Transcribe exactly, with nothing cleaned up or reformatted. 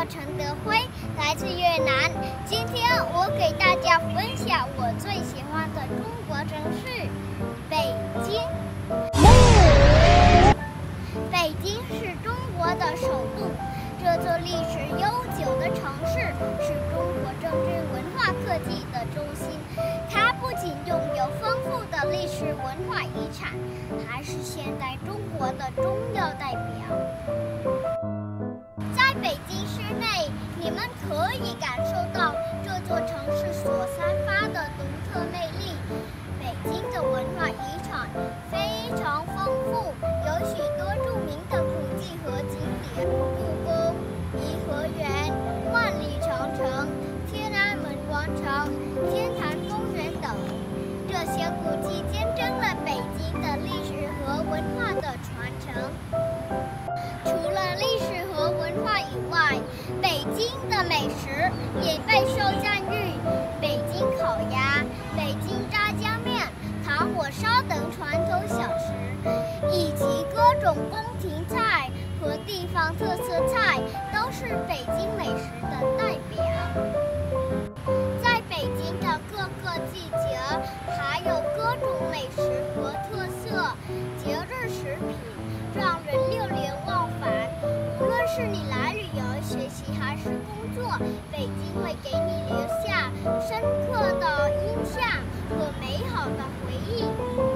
陈德辉，来自越南。今天我给大家分享我最喜欢的中国城市——北京。北京是中国的首都，这座历史悠久的城市是中国政治文化科技的中心。它不仅拥有丰富的历史文化遗产，还是现代中国的重要代表。在北京市内，你们可以感受到这座城市所散发的独特魅力。北京的文化遗产非常丰富，有许多著名的古迹和景点，故宫、颐和园、万里长城、天安门广场、天坛公园等。这些古迹见证了北京的历史和文化的传承。除了历史和文化以外，北京的美食也备受赞誉。北京烤鸭、北京炸酱面、糖火烧等传统小吃，以及各种宫廷菜和地方特色菜，都是北京美食的代表。在北京的各个季节，还有各种美食和特色节日食品，让人流连忘返。无论是你来旅游、学习还是工作，北京会给你留下深刻的印象和美好的回忆。